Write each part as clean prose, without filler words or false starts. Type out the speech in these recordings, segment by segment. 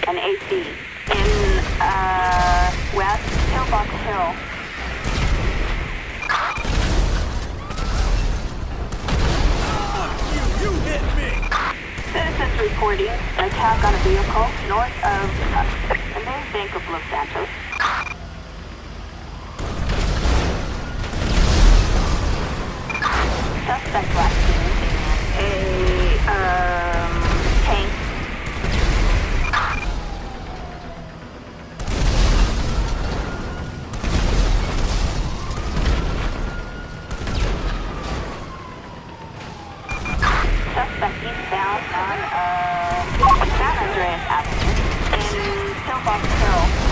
an AC in, West Pillbox Hill. You hit me! Citizens reporting an attack on a vehicle north of the main bank of Los Santos. Suspect last seen in a, tank. Suspect eastbound on, San Andreas Avenue in Pillbox Hill.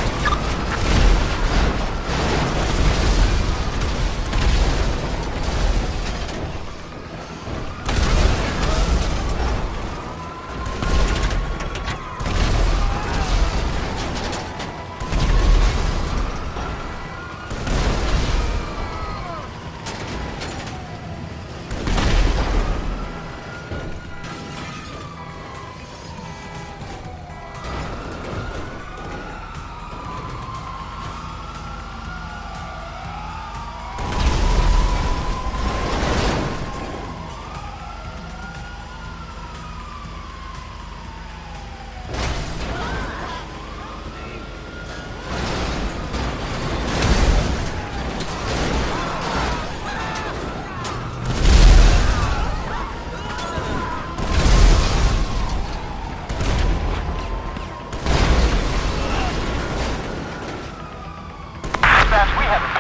We have